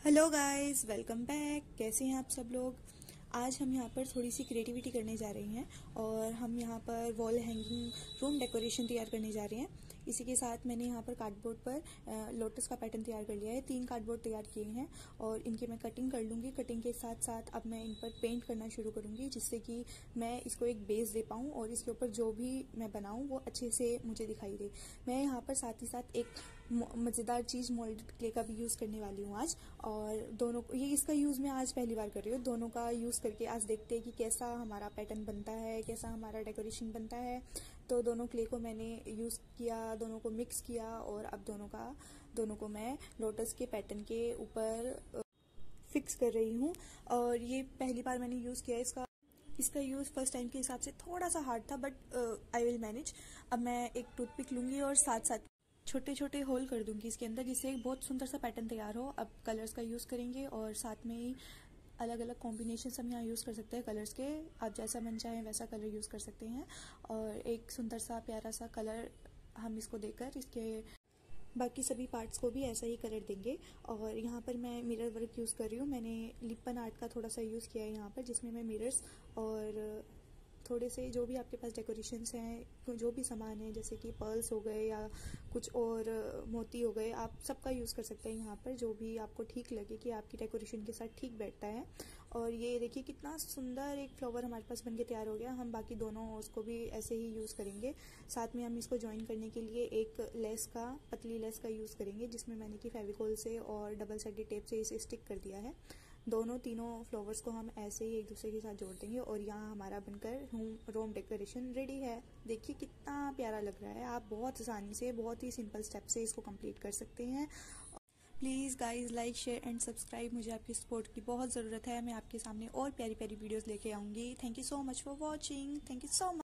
Hello guys, welcome back. कैसे हैं आप सब लोग। आज हम यहाँ पर थोड़ी सी क्रिएटिविटी करने जा रहे हैं और हम यहाँ पर वॉल हैंगिंग रूम डेकोरेशन तैयार करने जा रहे हैं। इसी के साथ मैंने यहाँ पर कार्डबोर्ड पर लोटस का पैटर्न तैयार कर लिया है। 3 कार्डबोर्ड तैयार किए हैं और इनकी मैं कटिंग कर लूँगी। कटिंग के साथ साथ अब मैं इन पर पेंट करना शुरू करूँगी, जिससे कि मैं इसको एक बेस दे पाऊँ और इसके ऊपर जो भी मैं बनाऊँ वो अच्छे से मुझे दिखाई दे। मैं यहाँ पर साथ ही साथ एक मज़ेदार चीज़ मोल्डेड क्ले का भी यूज़ करने वाली हूँ आज। और दोनों ये इसका यूज़ मैं आज पहली बार कर रही हूँ। दोनों का यूज़ करके आज देखते हैं कि कैसा हमारा पैटर्न बनता है, कैसा हमारा डेकोरेशन बनता है। तो दोनों क्ले को मैंने यूज़ किया, दोनों को मिक्स किया और अब दोनों को मैं लोटस के पैटर्न के ऊपर फिक्स कर रही हूँ। और ये पहली बार मैंने यूज़ किया इसका यूज़ फर्स्ट टाइम के हिसाब से थोड़ा सा हार्ड था, बट आई विल मैनेज। अब मैं एक टूथपिक लूँगी और साथ साथ छोटे छोटे होल कर दूंगी इसके अंदर, जिससे एक बहुत सुंदर सा पैटर्न तैयार हो। अब कलर्स का यूज़ करेंगे और साथ में ही अलग अलग कॉम्बिनेशन हम यहाँ यूज़ कर सकते हैं कलर्स के। आप जैसा मन चाहें वैसा कलर यूज़ कर सकते हैं और एक सुंदर सा प्यारा सा कलर हम इसको देकर इसके बाकी सभी पार्ट्स को भी ऐसा ही कलर देंगे। और यहाँ पर मैं मिरर वर्क यूज़ कर रही हूँ। मैंने लिपन आर्ट का थोड़ा सा यूज़ किया है यहाँ पर, जिसमें मैं मिरर्स और थोड़े से जो भी आपके पास डेकोरेशंस हैं, जो भी सामान है, जैसे कि पर्ल्स हो गए या कुछ और मोती हो गए, आप सबका यूज़ कर सकते हैं यहाँ पर, जो भी आपको ठीक लगे कि आपकी डेकोरेशन के साथ ठीक बैठता है। और ये देखिए कितना सुंदर एक फ्लावर हमारे पास बनके तैयार हो गया। हम बाकी दोनों उसको भी ऐसे ही यूज़ करेंगे। साथ में हम इसको ज्वाइन करने के लिए एक पतली लेस का यूज़ करेंगे, जिसमें मैंने कि फेविकोल से और डबल साइडेड टेप से इसे स्टिक कर दिया है। तीनों फ्लावर्स को हम ऐसे ही एक दूसरे के साथ जोड़ देंगे और यहाँ हमारा बनकर रूम डेकोरेशन रेडी है। देखिए कितना प्यारा लग रहा है। आप बहुत आसानी से, बहुत ही सिंपल स्टेप से इसको कंप्लीट कर सकते हैं। Please guys, like share and subscribe. मुझे आपकी सपोर्ट की बहुत ज़रूरत है। मैं आपके सामने और प्यारी प्यारी वीडियोस लेके आऊँगी। Thank you so much for watching. Thank you so much.